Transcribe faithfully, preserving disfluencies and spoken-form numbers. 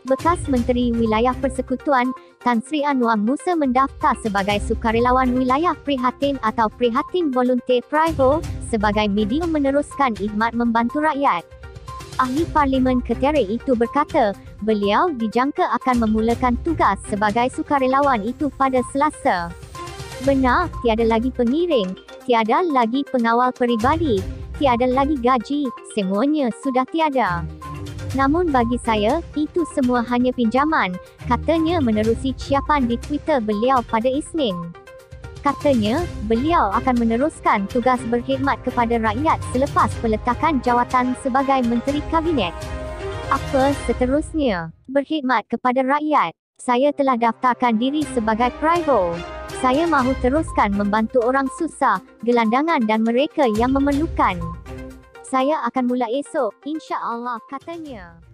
Bekas Menteri Wilayah Persekutuan Tan Sri Anwar Musa mendaftar sebagai sukarelawan wilayah prihatin atau prihatin volunteer Priho sebagai medium meneruskan khidmat membantu rakyat. Ahli Parlimen Ketere itu berkata, beliau dijangka akan memulakan tugas sebagai sukarelawan itu pada Selasa. Benar, tiada lagi pengiring, tiada lagi pengawal peribadi, tiada lagi gaji, semuanya sudah tiada. Namun bagi saya, itu semua hanya pinjaman, katanya menerusi ciapan di Twitter beliau pada Isnin. Katanya, beliau akan meneruskan tugas berkhidmat kepada rakyat selepas peletakan jawatan sebagai Menteri Kabinet. Apa seterusnya? Berkhidmat kepada rakyat. Saya telah daftarkan diri sebagai Priho. Saya mahu teruskan membantu orang susah, gelandangan dan mereka yang memerlukan. Saya akan mula esok, insya-Allah, katanya.